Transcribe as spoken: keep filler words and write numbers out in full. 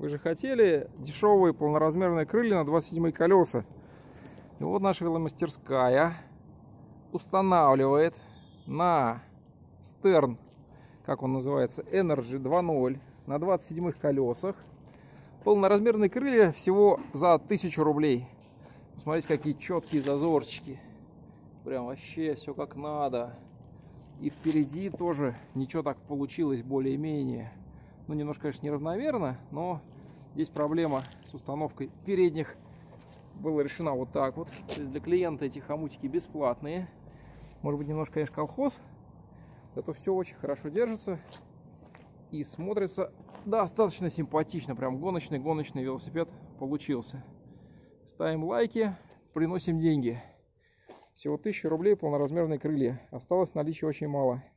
Вы же хотели дешевые полноразмерные крылья на двадцать седьмые колеса. И вот наша веломастерская устанавливает на Stern, как он называется, Energy два ноль, на двадцать седьмых колесах полноразмерные крылья всего за тысячу рублей. Смотрите, какие четкие зазорчики. Прям вообще все как надо. И впереди тоже ничего так получилось более-менее. Ну, немножко, конечно, неравномерно, но здесь проблема с установкой передних была решена вот так вот. То есть для клиента эти хомутики бесплатные. Может быть, немножко, конечно, колхоз. Зато все очень хорошо держится и смотрится достаточно симпатично. Прям гоночный-гоночный велосипед получился. Ставим лайки, приносим деньги. Всего тысяча рублей полноразмерные крылья. Осталось наличия очень мало.